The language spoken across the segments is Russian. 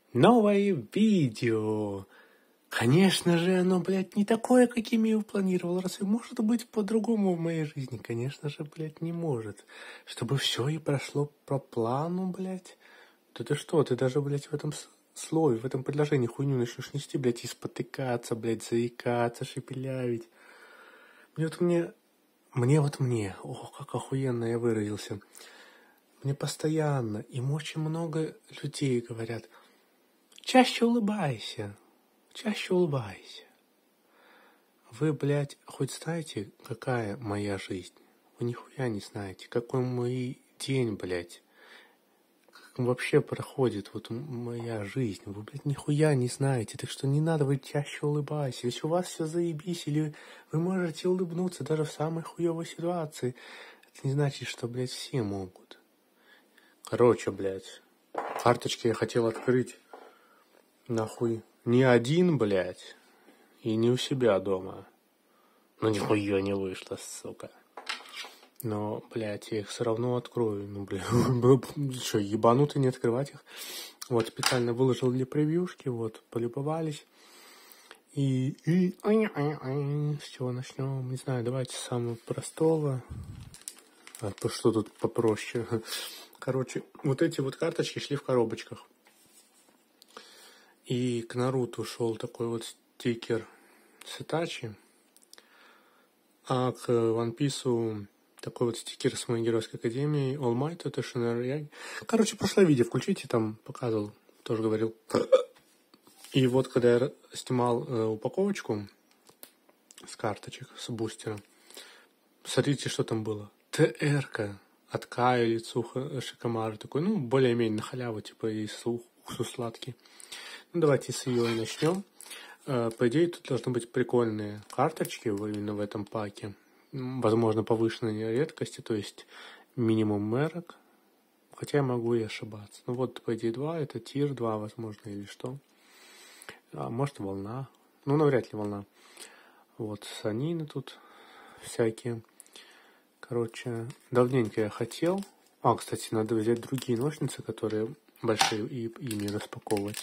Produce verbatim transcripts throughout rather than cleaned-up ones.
Новое видео. Конечно же, оно, блядь, не такое, каким я его планировал. Разве может быть по-другому в моей жизни? Конечно же, блядь, не может. Чтобы все и прошло по плану, блядь. Да ты что, ты даже, блядь, в этом слове, в этом предложении хуйню начнешь нести, блядь, и спотыкаться, блядь, заикаться, шепелявить. Мне вот мне, мне вот мне, ох, как охуенно я выразился. Мне постоянно, им очень много людей говорят: чаще улыбайся, чаще улыбайся. Вы, блядь, хоть знаете, какая моя жизнь? Вы нихуя не знаете, какой мой день, блядь. Как вообще проходит вот моя жизнь. Вы, блядь, нихуя не знаете. Так что не надо, вы чаще улыбайся. Если у вас все заебись, или вы можете улыбнуться даже в самой хуевой ситуации, это не значит, что, блядь, все могут. Короче, блядь, карточки я хотел открыть. Нахуй. Не один, блядь. И не у себя дома. Ну, нихуя не вышло, сука. Но, блядь, я их все равно открою. Ну, блядь, что, ебанутый не открывать их? Вот, специально выложил для превьюшки, вот, полюбовались. И, и, с чего начнем? Не знаю, давайте с самого простого. А что тут попроще? Короче, вот эти вот карточки шли в коробочках. И к Наруто шел такой вот стикер с Итачи, а к One Piece такой вот стикер с моей геройской академией, All Might, это Шинер. Короче, прошлое видео включите, там показывал, тоже говорил. И вот, когда я снимал э, упаковочку с карточек, с бустера, смотрите, что там было. ТР-ка от Кая Лицуха Шикамары, такой, ну, более-менее на халяву, типа, и уксус сладкий. Ну, давайте с ее и начнем. По идее, тут должны быть прикольные карточки именно в этом паке. Возможно, повышенной редкости, то есть минимум мерок. Хотя я могу и ошибаться. Ну вот, по идее, два. Это тир два, возможно, или что. А может, волна. Ну, навряд ли волна. Вот, санины тут всякие. Короче, давненько я хотел. А, кстати, надо взять другие ножницы, которые большие, и ими распаковывать.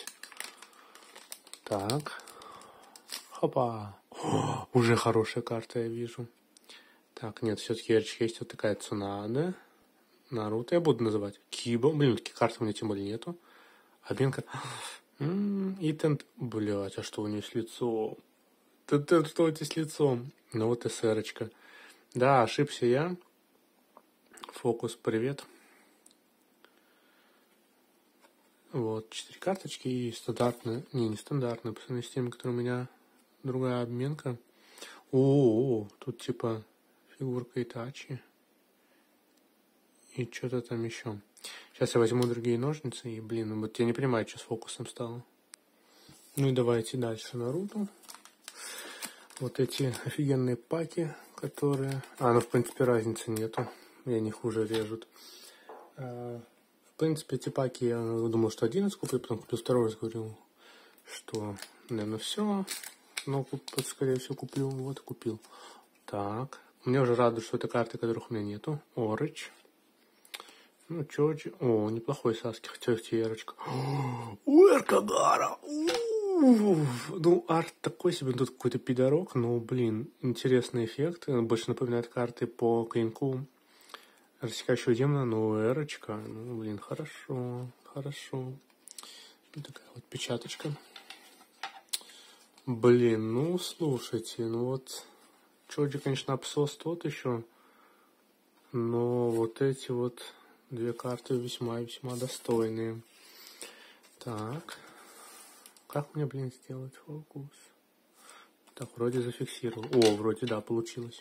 Так. Хопа. О, уже хорошая карта, я вижу. Так, нет, все-таки есть вот такая Цунаде. Наруто я буду называть. Кибо. Блин, такие карты у меня тем более нету. Обменка. Итент. Блять, а что у нее с лицом? Ты, что у тебя с лицом? Ну вот и сэрочка. Да, ошибся я. Фокус, привет. Вот, четыре карточки и стандартные. Не, не стандартные, по сравнению с теми, которые у меня. Другая обменка. О, тут типа фигурка Итачи. И что-то там еще. Сейчас я возьму другие ножницы. И, блин, вот я не понимаю, что с фокусом стало. Ну и давайте дальше Наруто. Вот эти офигенные паки, которые... А, ну в принципе разницы нету. И они хуже режут. А, в принципе, эти паки я думал, что одиннадцать куплю. Потом куплю второй раз, говорю, что, наверное, все. Но, скорее всего, куплю. Вот, купил. Так. Мне уже радует, что это карты, которых у меня нету. Орыч. Ну, Чоджи. О, неплохой Саски. Хотя Ярочка. Уэркагара. Ну, арт такой себе. Тут какой-то пидорок. Но, блин, интересный эффект. Больше напоминает карты по клинку рассекающего демона. Ну, Эрочка. Ну, блин, хорошо. Хорошо. Вот такая вот печаточка. Блин, ну, слушайте. Ну, вот... Чоджи, конечно, абсос тот еще. Но вот эти вот две карты весьма и весьма достойные. Так. Как мне, блин, сделать фокус? Так, вроде зафиксировал. О, вроде, да, получилось.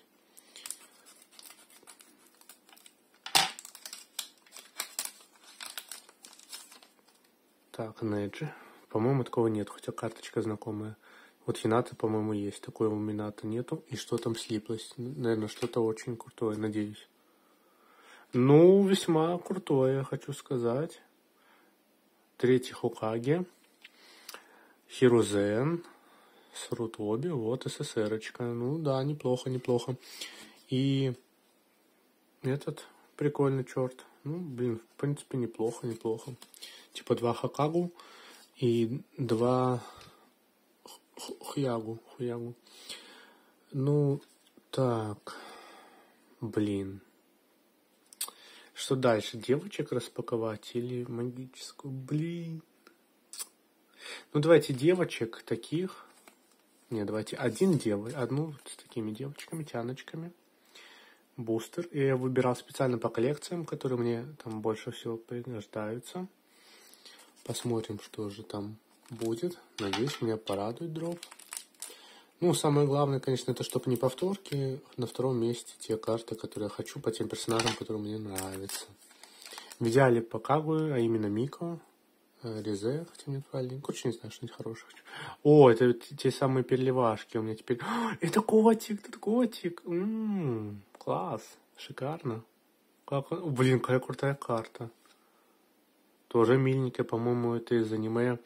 Так, Неджи. По-моему, такого нет, хотя карточка знакомая. Вот Хината, по-моему, есть. Такой у Мината нету. И что там слиплось? Наверное, что-то очень крутое, надеюсь. Ну, весьма крутое, хочу сказать. Третий Хокаге. Хирузен. Срутоби. Вот, СССРочка. Ну, да, неплохо, неплохо. И этот прикольный черт. Ну, блин, в принципе, неплохо, неплохо. Типа два Хокагу. и два хуягу, хуягу. Ну, так, блин. Что дальше? Девочек распаковать или магическую? Блин. Ну, давайте девочек таких. Не, давайте один дев... одну с такими девочками, тяночками. Бустер. И я выбирал специально по коллекциям, которые мне там больше всего пригождаются. Посмотрим, что же там будет. Надеюсь, меня порадует дроп. Ну, самое главное, конечно, это чтобы не повторки. На втором месте те карты, которые я хочу, по тем персонажам, которые мне нравятся. В идеале по Кагуе, а именно Мико, Ризе, хотя мне правильно. Короче, не знаю, что-нибудь хорошее. О, это те самые переливашки у меня теперь. О, это котик, это котик. М-м, класс, шикарно. Как он... Блин, какая крутая карта. Тоже миленькая, по-моему, это из аниме.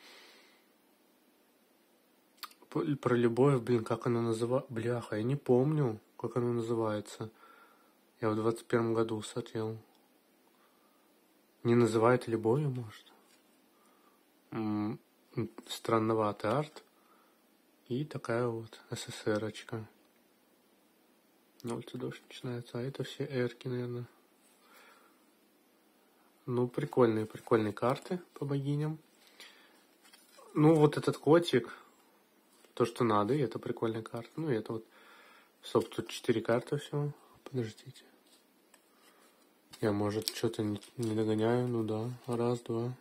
Про любовь, блин, как она называется? Бляха, я не помню, как она называется. Я в двадцать первом году смотрел. Не называет любовью, может? М-м, странноватый арт. И такая вот СССРочка. На улице дождь начинается, а это все эрки, наверное. Ну, прикольные, прикольные карты по богиням. Ну, вот этот котик, то, что надо, и это прикольная карта. Ну, и это вот, стоп, тут четыре карты всего. Подождите. Я, может, что-то не, не догоняю. Ну да, раз, два,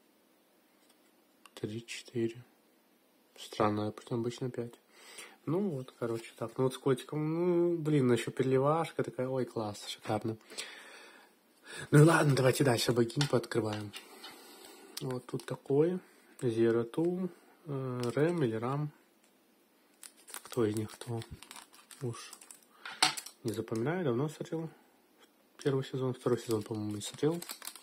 три, четыре. Странно, а обычно пять. Ну вот, короче, так. Ну вот с котиком, ну, блин, еще переливашка такая. Ой, класс, шикарно. Ну ладно, давайте дальше богинь пооткрываем. Вот тут такой. Zero Two, Рэм или Рам. Кто из них кто? Уж не запоминаю, давно смотрел. Первый сезон, второй сезон, по-моему, не смотрел.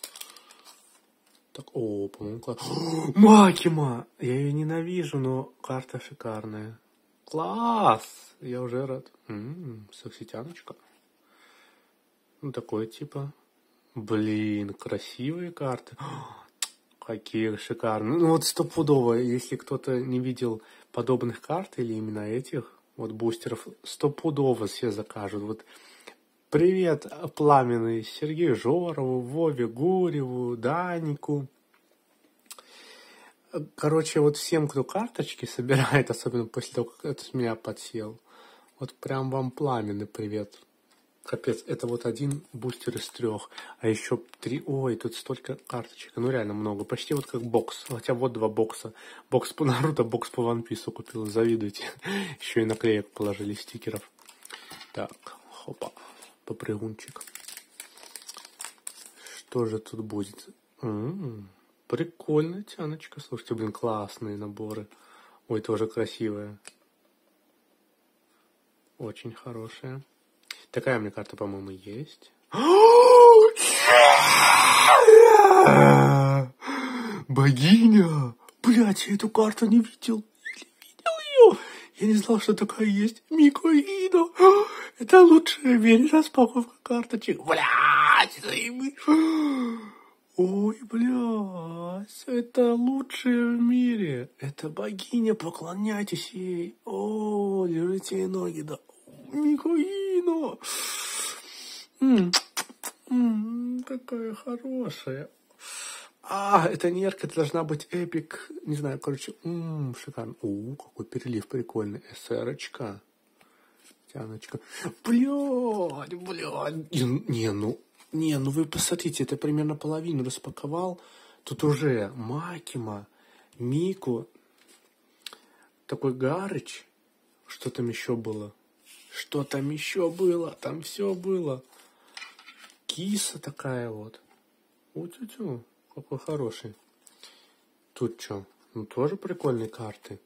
Так, о, по-моему, класс. Макима! Я ее ненавижу, но карта шикарная. Класс! Я уже рад. М-м, секситяночка. Ну, такой типа. Блин, красивые карты. Какие шикарные. Ну, вот стопудово, если кто-то не видел подобных карт или именно этих вот бустеров, стопудово все закажут. Вот привет, Пламенный, Сергею Жорову, Вове Гуреву, Данику. Короче, вот всем, кто карточки собирает, особенно после того, как это с меня подсел, вот прям вам Пламенный привет. Капец, это вот один бустер из трех, а еще три. Ой, тут столько карточек. Ну, реально много. Почти вот как бокс. Хотя вот два бокса. Бокс по Наруто, бокс по One Piece купил. Завидуйте. Еще и наклеек положили, стикеров. Так, хопа. Попрыгунчик. Что же тут будет? М-м-м, прикольная тяночка. Слушайте, блин, классные наборы. Ой, тоже красивая. Очень хорошая. Такая мне карта, по-моему, есть. Богиня! Блять, я эту карту не видел. Я не видел ее. Я не знал, что такая есть. Мико Ино. Это лучшая в мире распаковка карточек. Блять, заебись. Ой, блядь, это лучшее в мире. Это богиня, поклоняйтесь ей. О, держите ей ноги, да. Мико Ино. М-м, м-м, такая хорошая. А, это не ярко, это должна быть эпик. Не знаю, короче, м-м, шикарно. О, какой перелив прикольный. СРочка. Тяночка. Блядь, блядь. Не, ну, не, ну вы посмотрите, это примерно половину распаковал. Тут уже Макима, Мику, такой Гарыч. Что там еще было? Что там еще было? Там все было. Киса такая вот. У-тю-тю, какой хороший. Тут что? Ну, тоже прикольные карты.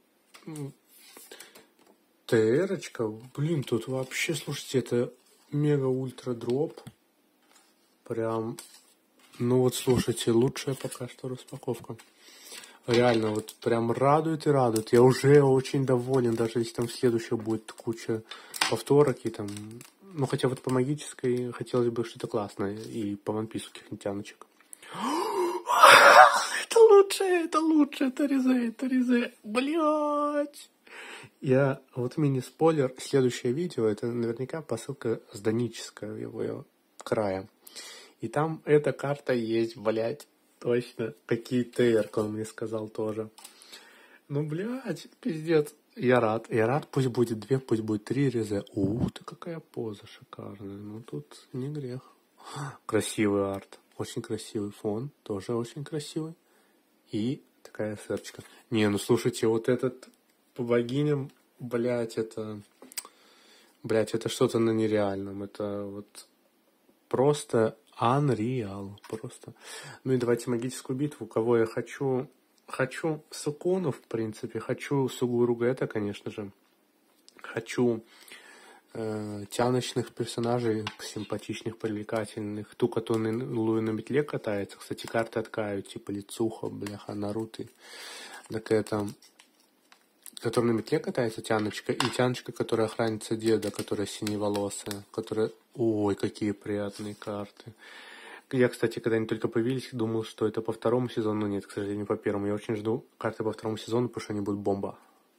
ТРочка. Блин, тут вообще, слушайте, это мега-ультра дроп. Прям, ну вот, слушайте, лучшая пока что распаковка. Реально, вот прям радует и радует. Я уже очень доволен, даже если там следующая будет куча повторок и там... Ну, хотя вот по магической хотелось бы что-то классное. И по One Piece каких-нибудь тяночек. Это лучше, это лучше, это резе, это резе. Блять. Я, вот мини-спойлер, следующее видео, это наверняка посылка с Донического его края. И там эта карта есть, блять, точно. Какие терк, он мне сказал тоже. Ну, блядь, пиздец. Я рад, я рад, пусть будет две, пусть будет три резе. Ух ты, какая поза шикарная. Ну, тут не грех. Красивый арт, очень красивый фон, тоже очень красивый. И такая сердечко. Не, ну, слушайте, вот этот по богиням, блядь, это... Блядь, это что-то на нереальном. Это вот просто unreal. Просто. Ну и давайте магическую битву. Кого я хочу... Хочу Сукуну, в принципе, хочу Сугуру Гетто, конечно же. Хочу э, тяночных персонажей, симпатичных, привлекательных. Ту, которая на метле катается. Кстати, карты откают, типа Лицуха, бляха, Наруто. Так это... Которая на метле катается, тяночка. И тяночка, которая охранница деда, которая синеволосая. Которая... Ой, какие приятные карты. Я, кстати, когда они только появились, думал, что это по второму сезону. Но нет, к сожалению, по первому. Я очень жду карты по второму сезону, потому что они будут бомба.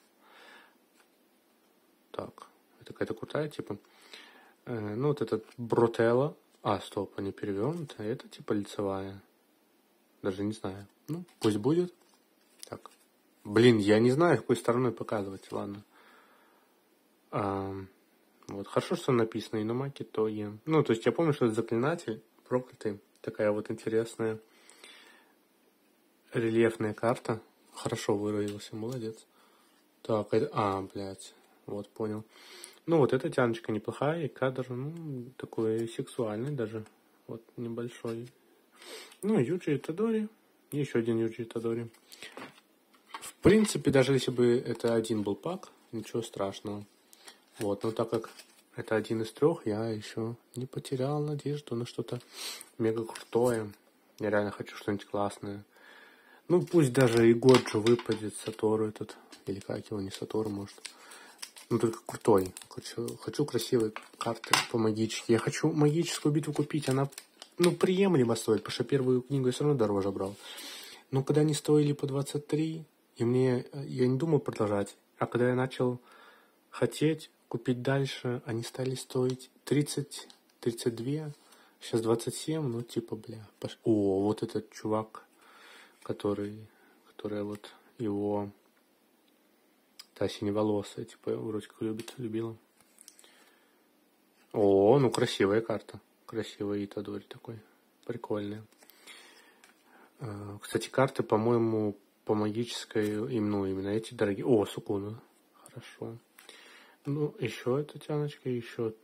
Так, это какая-то крутая, типа. Э, ну, вот этот Брателло. А, стоп, они перевернуты. Это типа лицевая. Даже не знаю. Ну, пусть будет. Так. Блин, я не знаю, какой стороной показывать. Ладно. А, вот, хорошо, что написано Иномаки Тоен. Ну, то есть я помню, что это заклинатель. Проклятый. Такая вот интересная рельефная карта. Хорошо выразился, молодец. Так, это... А, блядь. Вот, понял. Ну, вот эта тяночка неплохая. И кадр, ну, такой сексуальный даже. Вот, небольшой. Ну, Юджи Итадори. И еще один Юджи Итадори. В принципе, даже если бы это один был пак, ничего страшного. Вот, но так как это один из трех, я еще не потерял надежду на что-то мега крутое. Я реально хочу что-нибудь классное. Ну, пусть даже и Годжо выпадет, Сатору этот, или как его, не Сатору, может. Ну, только крутой. Хочу, хочу красивые карты по магически. Я хочу магическую битву купить, она, ну, приемлемо стоит, потому что первую книгу я все равно дороже брал. Но когда они стоили по двадцать три, и мне, я не думал продолжать, а когда я начал хотеть купить дальше, они стали стоить тридцать, тридцать два, сейчас двадцать семь, ну типа, бля. Пош... О, вот этот чувак, который, который вот его, та синеволосая, типа, вроде как любит, любила. О, ну красивая карта, красивый Итадори такой, прикольная. Кстати, карты, по-моему, по магической, ну, именно эти дорогие. О, Сукуна, хорошо. Ну, еще эта тяночка, еще.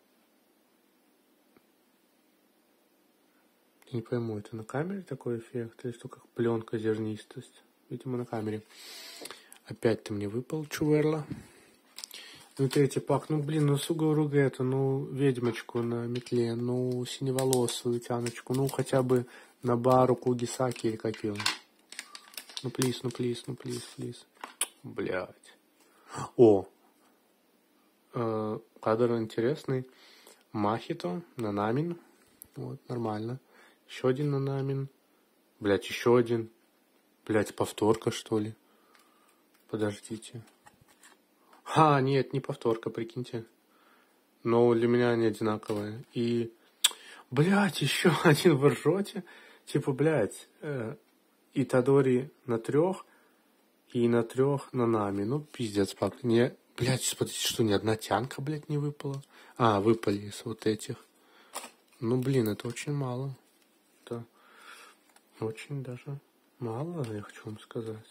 Я не пойму, это на камере такой эффект, или что, как пленка, зернистость? Видимо, на камере. Опять ты мне выпал, Чуверла. Ну, третий пак, ну, блин, ну, Сугуру Гетто, ну, ведьмочку на метле, ну, синеволосую тяночку, ну, хотя бы на бару Кугисаки или как его. Ну, плиз, ну, плиз, ну, плиз, плиз. Блядь. О! Э, кадр интересный. Махито, Нанамин. Вот, нормально. Еще один Нанамин. Блядь, еще один. Блядь, повторка, что ли? Подождите. А, нет, не повторка, прикиньте. Но для меня они одинаковые. И, блядь, еще один в ржоте. Типа, блядь, э, Итадори на трех и на трех Нанами. Ну, пиздец, пак. Не, блядь, смотрите, что ни одна тянка, блядь, не выпала. А, выпали из вот этих. Ну, блин, это очень мало. Это очень даже мало, я хочу вам сказать.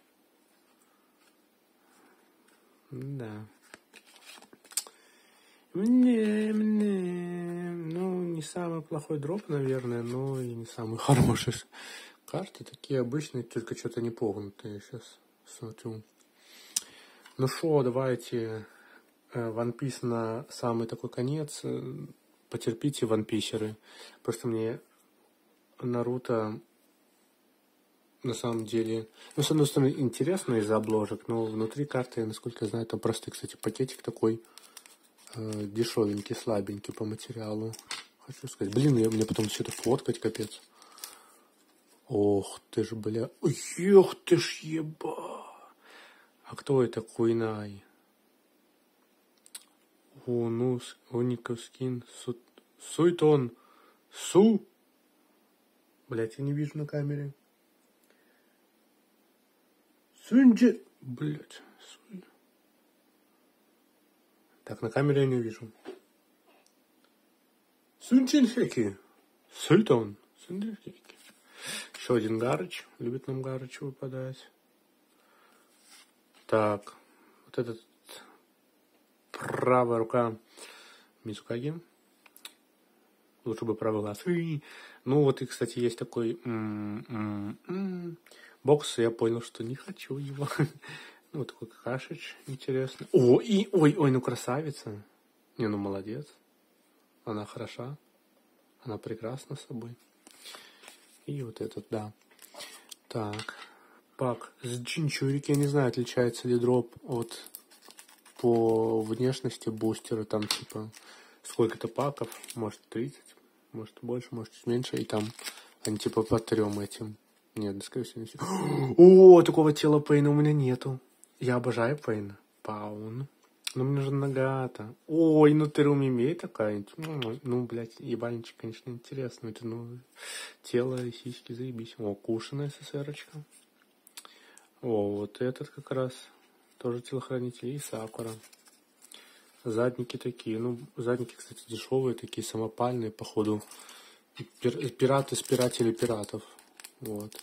Да. Мне, мне, ну, не самый плохой дроп, наверное, но и не самый хороший. Карты такие обычные, только что-то не погнутые. Сейчас смотрю. Ну шо, давайте One Piece на самый такой конец. Потерпите, ванписеры. Просто мне Наруто на самом деле, ну, с одной стороны, интересно из-за обложек, но внутри карты, насколько я знаю, там просто, кстати, пакетик такой э, дешевенький, слабенький по материалу. Хочу сказать, блин, я, мне потом все это фоткать, капец. Ох ты ж, бля. Ох ты ж, еба. А кто это Куинай? О, ну, Уников скин. Су... Суйтон. Су. Блять, я не вижу на камере. Сунджи. Блять. Су... Так, на камере я не вижу. Сунджинхеки. Суйтон. Сунджинхеки. Еще один Гарыч. Любит нам Гарыч выпадать. Так. Вот этот правая рука Мицукаги. Лучше бы правый глаз. Ну вот и, кстати, есть такой м-м-м-м. бокс. Я понял, что не хочу его. Ну, вот такой кашич интересный. О, и, ой, ой, ну красавица. Не, ну молодец. Она хороша. Она прекрасна собой. И вот этот, да. Так. Пак с Джинчурики. Я не знаю, отличается ли дроп от по внешности бустера. Там типа сколько-то паков. Может тридцать. Может больше, может чуть меньше. И там они типа по трем этим. Нет, скорее всего не все. О, такого тела Пейна у меня нету. Я обожаю Пейна. Паун. Ну, мне же нога-то. Ой, ну ты Румимей такая. Ну, ну, блядь, ебальничек, конечно, интересно. Это, ну, тело и сиськи, заебись. О, кушаная СССРочка. О, вот этот как раз. Тоже телохранитель. И Сакура. Задники такие. Ну, задники, кстати, дешевые, такие самопальные, походу. Пир, пираты, спиратели пиратов. Вот.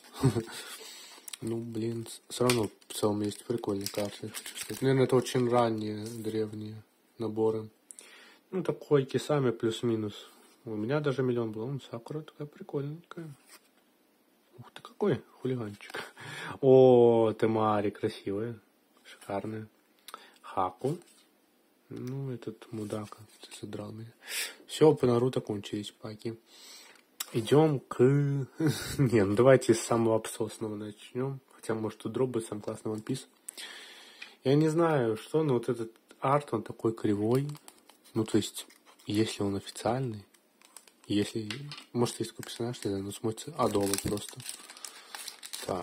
Ну, блин, все равно в целом есть прикольные карты, хочу сказать. Наверное, это очень ранние, древние наборы. Ну, такой кисами плюс-минус. У меня даже миллион был. Ну, Сакура такая прикольненькая. Ух ты, какой хулиганчик. О, Темари красивая. Шикарная. Хаку. Ну, этот мудак, ты задрал меня. Все, по Наруто кончились паки. Идем к... Не, ну давайте с самого обсосного начнем. Хотя, может, тут дроп будет сам классный One Piece. Я не знаю, что, но вот этот арт, он такой кривой. Ну, то есть, если он официальный, если... Может, есть такой персонаж, не знаю, но смотрится адово просто. Так.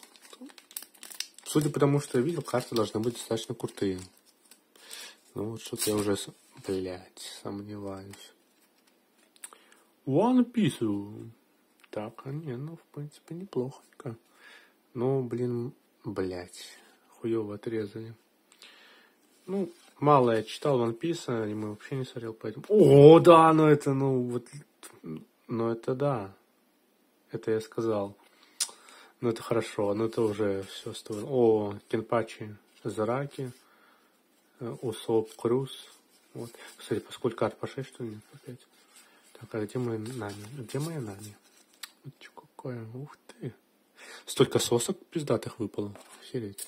Судя по тому, что я видел, карты должны быть достаточно крутые. Ну, вот что-то я уже, блядь, сомневаюсь. One Piece. Так, а не, ну, в принципе, неплохонько. Ну, блин, блядь, хуёво отрезали. Ну, мало я читал One Piece, и мы вообще не смотрел, поэтому... О, да, ну это, ну, вот, ну это да. Это я сказал. Ну, это хорошо, ну это уже все стоит. О, Кенпачи Зараки, Усоп Круз. Вот. Кстати, по сколько карт? По шесть, что ли? По пять? Так, а где моя Нами? Где моя Нами? Вот что какое? Ух ты. Столько сосок пиздатых выпало. Охереть.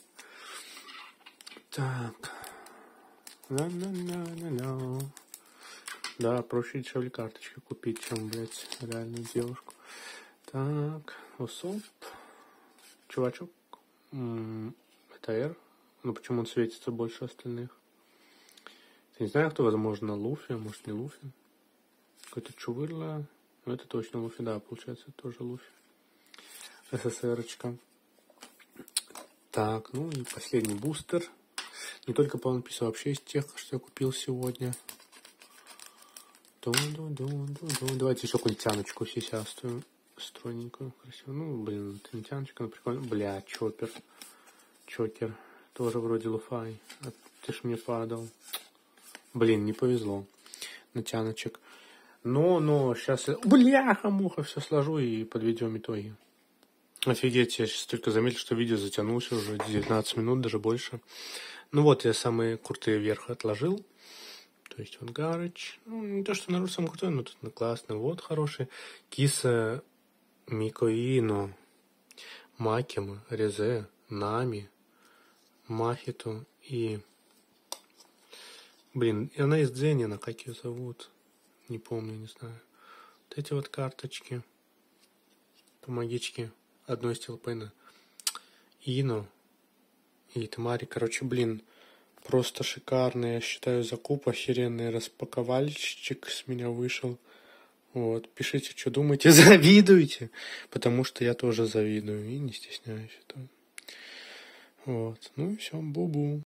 Так. На-на-на-на-на. Да, проще дешевле карточки купить, чем, блядь, реальную девушку. Так. Усоп. Чувачок. М-м, это Р. Ну, почему он светится больше остальных? Я не знаю, кто, возможно, Луфи, а может не Луфи. Какой-то Чувырла. Ну, это точно Луфи, да, получается, это тоже Луфи. СССРочка. Так, ну и последний бустер. Не только по One Piece, а вообще из тех, что я купил сегодня. Ду-ду-ду-ду-ду. Давайте еще какую-нибудь тяночку сисястую. Стройненькую, красивую. Ну, блин, это не тяночка, но прикольно. Бля, Чоппер. Чокер. Тоже вроде Луфай. А ты ж мне падал. Блин, не повезло. На тяночек. Но, но, сейчас... Бляха-муха, все сложу и подведем итоги. Офигеть, я сейчас только заметил, что видео затянулось уже девятнадцать минут, даже больше. Ну вот, я самые крутые вверх отложил. То есть вот Гарыч. Ну, не то, что Наруто самый крутой, но тут ну, классный. Вот хороший. Киса, Микоино, Макима, Резе, Нами, Махиту и... Блин, и она из Дзенина, как ее зовут? Не помню, не знаю. Вот эти вот карточки. Помогички. Одной из Телпейна. Ино. И Тамари. Короче, блин, просто шикарный, я считаю, закуп. Охеренный распаковальщик с меня вышел. Вот, пишите, что думаете, завидуете, потому что я тоже завидую и не стесняюсь этого. Вот, ну и все, бу-бу.